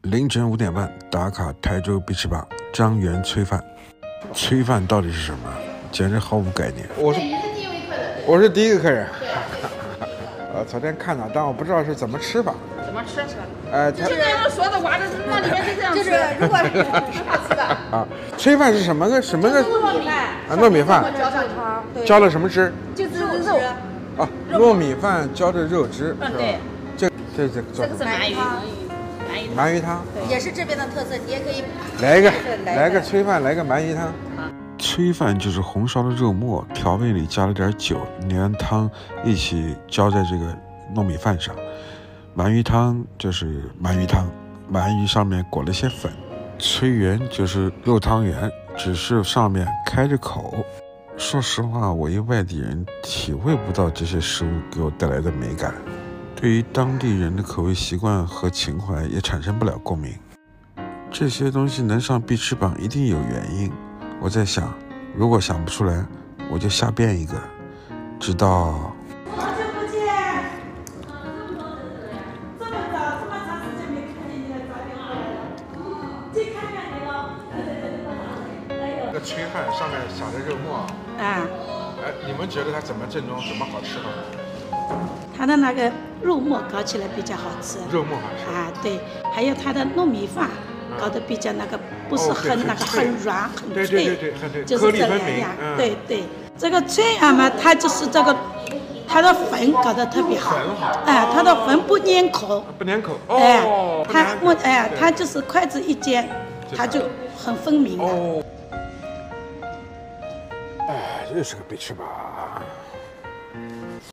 凌晨5点半打卡台州必吃榜，张元炊饭。炊饭到底是什么？简直毫无概念。我是第一个客人。昨天看到，但我不知道是怎么吃法。 怎么吃是吧？ 就这样说的话，那里面是这样吃。就是如果是很好吃的啊，炊饭是什么个？ 糯米饭啊，糯米饭。浇了什么汁？ 就是肉。 啊，糯米饭浇着肉汁。 对。 这个是鳗鱼汤。 鳗鱼汤也是这边的特色，你也可以来个炊饭，来个鳗鱼汤。炊饭就是红烧的肉末，调味里加了点酒，连汤一起浇在这个糯米饭上。鳗鱼汤就是鳗鱼汤，鳗鱼上面裹了些粉。炊圆就是肉汤圆，只是上面开着口。说实话，我一外地人体会不到这些食物给我带来的美感，对于当地人的口味习惯和情怀也产生不了共鸣。这些东西能上必吃榜一定有原因。我在想，如果想不出来，我就瞎编一个，直到。 好久不见，这么早，这么长时间没看见你了，早点回来了。去看看你了。 这个炊饭上面撒着肉末。你们觉得它怎么正宗，怎么好吃吗？ 它的那个肉末搞起来比较好吃。 肉末好吃啊，对，还有它的糯米饭。搞得比较那个，不是很软很脆，就是这两样。对，这个炊饭嘛，它就是这个，它的粉搞得特别好。它的粉不粘口。 不粘口。 它就是筷子一尖，它就很分明了。 这是个必吃榜。